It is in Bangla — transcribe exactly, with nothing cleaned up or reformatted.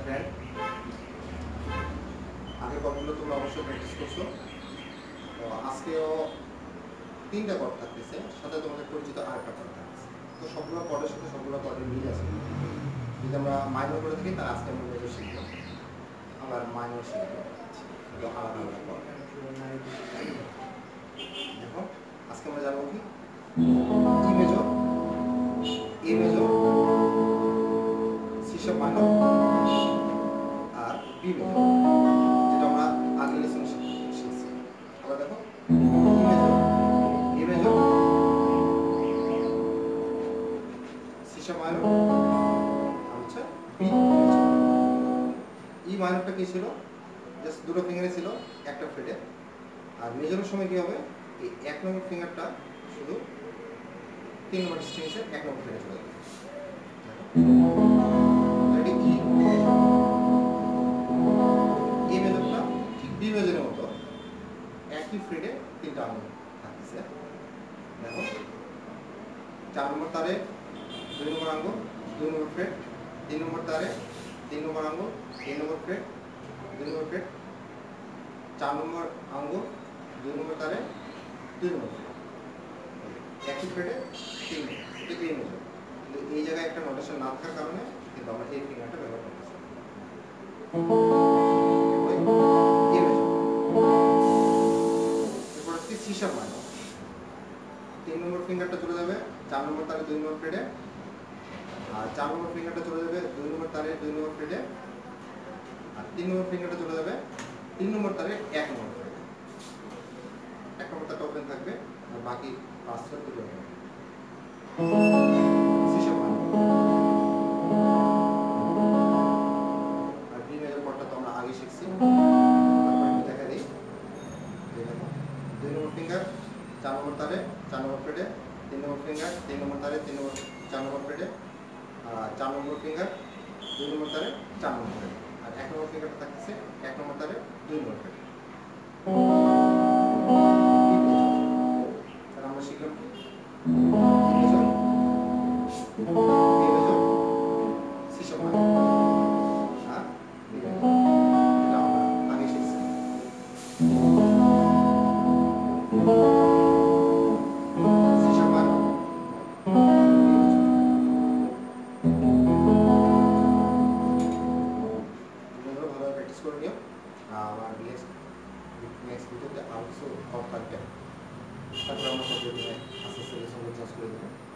ফ্রেন্ড, আগের কর্ডগুলো তোমরা অবশ্যই প্র্যাকটিস করছো। তো আজকেও তিনটা কর্ড থাকতেছে, সাথে তোমাদের পরিচিত আরেকটা কর্ড থাকতেছে। তো সবগুলো কর্ডের সাথে সবগুলো কর্ডের মিল আছে। যদি আমরা মাইনর করে থাকি তাহলে আজকে আমরা মেজর শিখবো, আবার মাইনর শিখবো, এগুলো আলাদা আলাদা কর্ড। দেখো আজকে আমরা জানবো কি E major, A major, C sharp minor আর বি মেজর, যেটা আমরা আগের লেসনে শিখছি। আবার দেখো E major, A major, C sharp minor আর হচ্ছে বি মেজর। ই মাইনরটা কি ছিল? জাস্ট দুটো ফিঙ্গারে ছিল একটা ফ্রেটে। আর মেজরের সময় কি হবে, এই এক নম্বর ফিঙ্গারটা শুধু তিন নম্বর স্ট্রিংসের এক নম্বর ফ্রেটে চলে যাবে। এটি ই মেজর। এ মেজরটা ঠিক বি মেজরের মতো একই ফ্রেটে তিনটা আঙুল থাকতেছে। দেখো চার নম্বর তারে দুই নম্বর আঙুল, দুই নম্বর ফ্রেট, তিন নম্বর তারে তিন নম্বর আঙুল, তিন নম্বর ফ্রেট, দুই নম্বর ফ্রেট, চার নম্বর আঙুল, দুই নম্বর তারে দুই নম্বর ফ্রেট, একই ফ্রেটে তিন নম্বর। এটা এই মেজর। কিন্তু এই জায়গায় একটা নোটেশন না থাকার কারণে কিন্তু আমরা এই ফিঙ্গারটা ব্যবহার করতেছি। এরপর হচ্ছে সি শার্প মাইনর। তিন নম্বর ফিঙ্গারটা চলে যাবে চার নম্বর তারে দুই নম্বর ফ্রেটে, আর চার নম্বর ফিঙ্গারটা চলে যাবে দুই নম্বর তারে দুই নম্বর ফ্রেটে, আর তিন নম্বর ফিঙ্গারটা চলে যাবে তিন নম্বর তারে এক নম্বর ফ্রেটে। এক নম্বর তারটা ওপেন থাকবে আর বাকি পাঁচ ছয় দুটো হবে। C sharp minor. আর বি মেজর কর্ডটা তো আমরা আগে শিখছি, তারপর আমি দেখা দিই। দেখো দুই নম্বর ফিঙ্গার চার নম্বর তারে চার নম্বর ফ্রেটে, তিন নম্বর ফিঙ্গার তিন নম্বর তারে তিন নম্বর চার নম্বর ফ্রেটে, আর চার নম্বর ফিঙ্গার দুই নম্বর তারে চার নম্বর ফ্রেটে, আর এক নম্বর ফিঙ্গারটা থাকতেছে এক নম্বর তারে দুই নম্বর ফ্রেটে। তাহলে আমরা শিখলাম কি E major, A major, C sharp minor আর বি মেজর, এটা আমরা আগে শিখছি। সি শার্প মাইনর, ভালোভাবে প্র্যাকটিস করে নিও। আমার নেক্সট নেক্সট ভিডিওতে আরও কিছু কর্ড থাকবে, তারপরে আমরা পর্যায়ে আস্তে আস্তে লেসনগুলো চেঞ্জ করে দেবো।